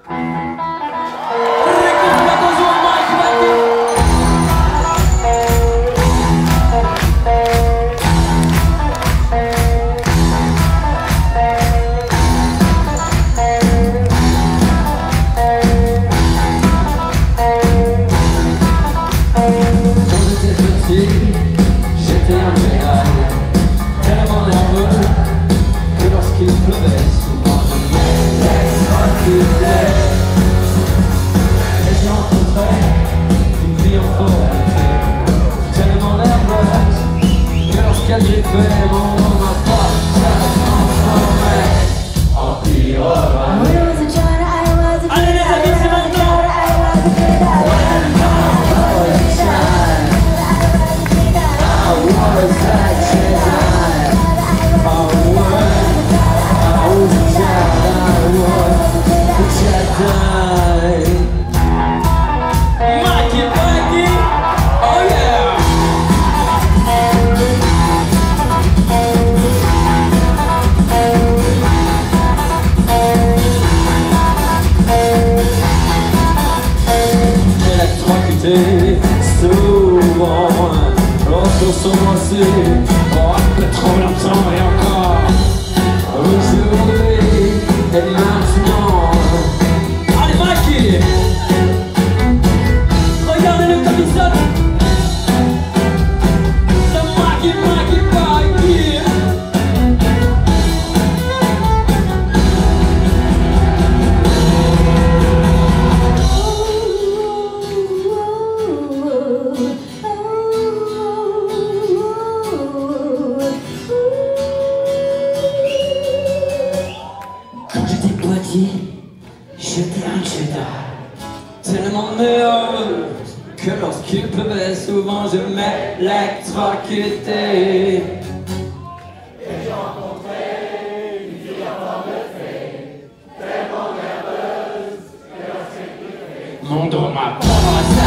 J'étais un général, tellement nerveux que lorsqu'il pleuvait, souvent je m'exécutais. Et j'ai rencontré une fille en forêt, tellement nerveuse que lorsqu'elle j'ai fait mon nom, ma porte s'est transformée en pyroman. Allez les amis, c'est maintenant. Souvent, lorsqu'on s'embrassait, oh, un peu trop longtemps et encore. Aujourd'hui et maintenant. Allez, Mikey! Regardez-le comme il sonne. C'est Mikey, Mikey, Mikey. J'étais un cheddar, tellement nerveux que lorsqu'il pleuvait, souvent je m'électrocutais. Et j'ai rencontré une fille en forme de fée, tellement nerveuse que lorsqu'il pleuvait, mon dos m'a passé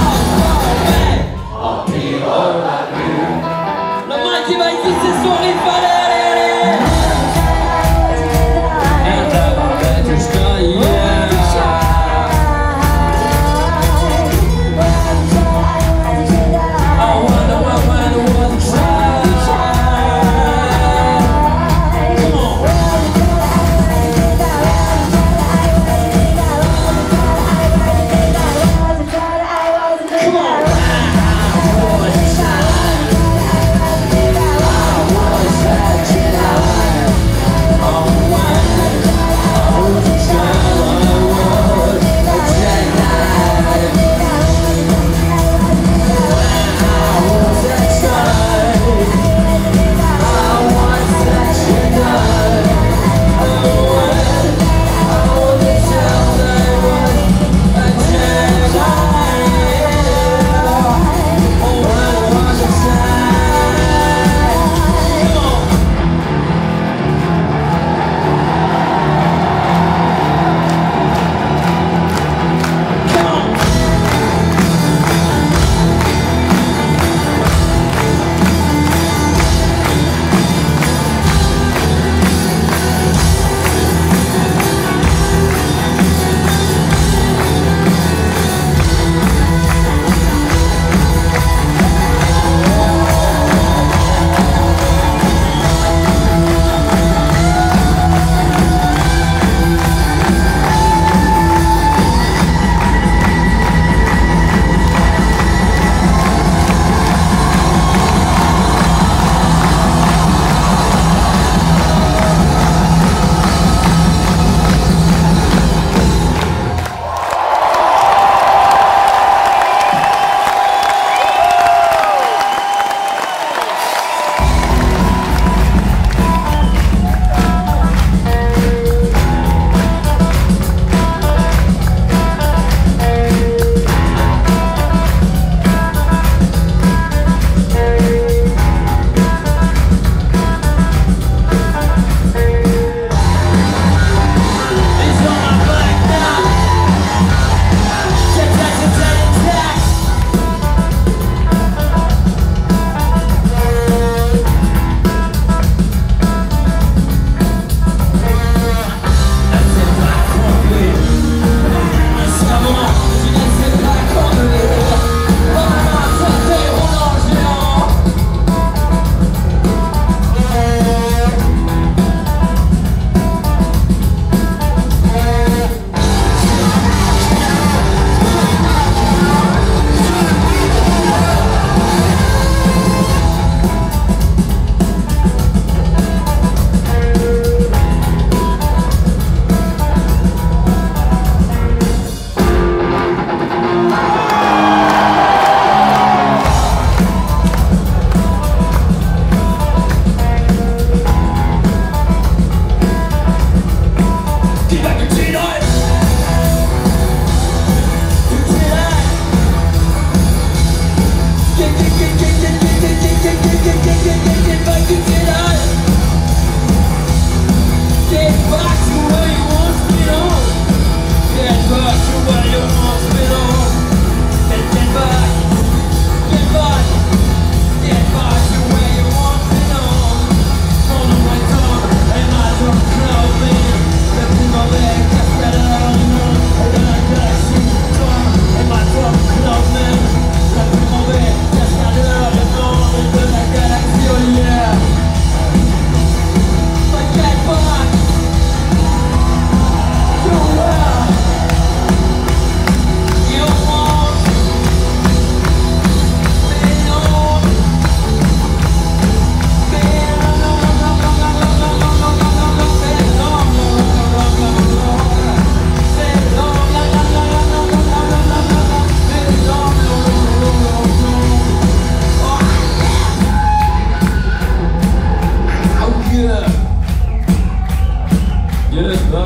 en pyroman. Le mec qui va ici, c'est son riff, allez, allez, allez.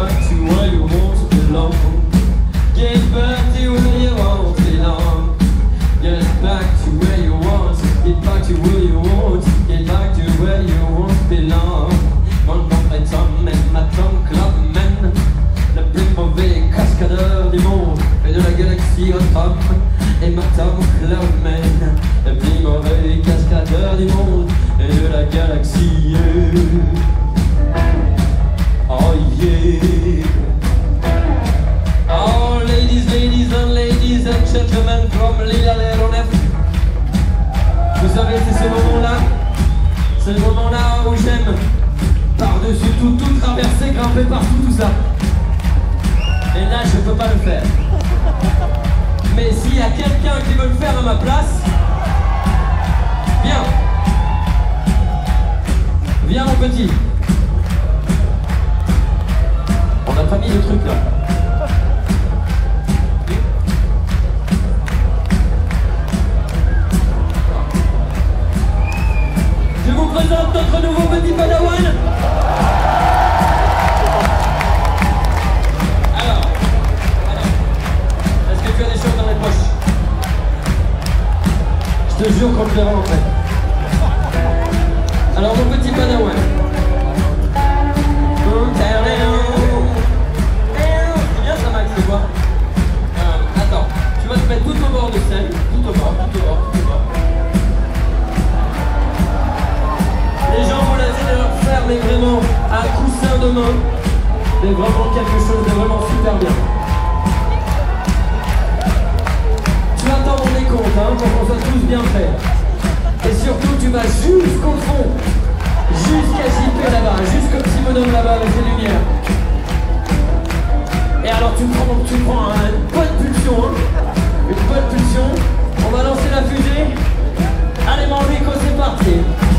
back to where you want to belong. Get back to where you want to belong. Get back to where you want. Get back to where you want. Get back to where you want to belong. Mon nom est Tom et ma Tom Clubman, le plus mauvais cascadeur du monde et de la galaxie Tom et ma Tom Clubman, le plus mauvais cascadeur du monde et de la galaxie. Oh yeah. Oh ladies and gentlemen from l'île à l'aéronef. Vous savez, c'est ce moment-là. C'est le moment-là où j'aime par-dessus tout traverser, grimper partout, tout ça. Et là, je peux pas le faire. Mais s'il y a quelqu'un qui veut le faire à ma place, viens. Viens mon petit. On n'a pas mis le truc là. Je vous présente notre nouveau petit padawan. Alors, est-ce que tu as des choses dans les poches? Je te jure qu'on te verra en fait. Alors mon petit padawan. C'est bien ça Max, c'est quoi? Attends, tu vas te mettre tout au bord de scène, tout au bord. Les gens vont laisser leur faire, mais vraiment un coussin de main, mais vraiment quelque chose de vraiment super bien. Tu attends mon décompte, hein, pour qu'on soit tous bien faits. Et surtout, tu vas jusqu'au fond, jusqu'à JP là-bas, jusqu'au petit bonhomme là-bas avec les lumières. Et alors tu prends une bonne pulsion, hein, une bonne pulsion. On va lancer la fusée. Allez mon Rico, c'est parti.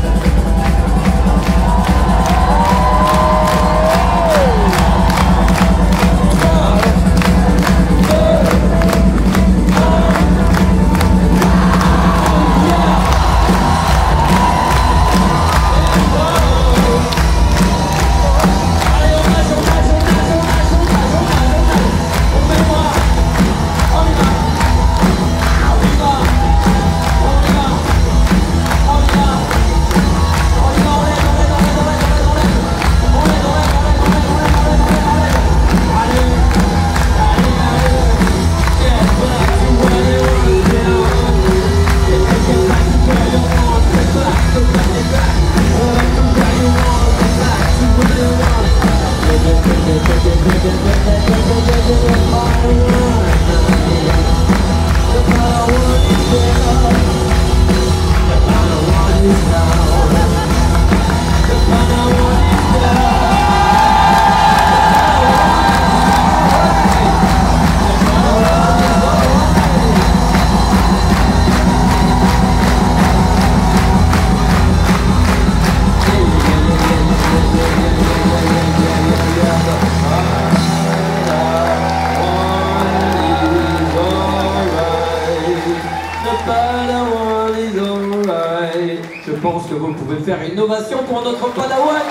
Je pense que vous pouvez faire une ovation pour notre padawan.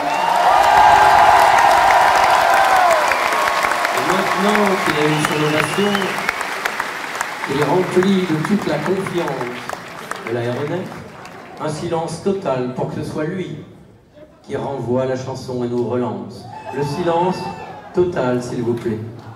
Et maintenant qu'il a eu son ovation, il est rempli de toute la confiance de l'aéronef. Un silence total pour que ce soit lui qui renvoie la chanson et nous relance. Le silence total, s'il vous plaît.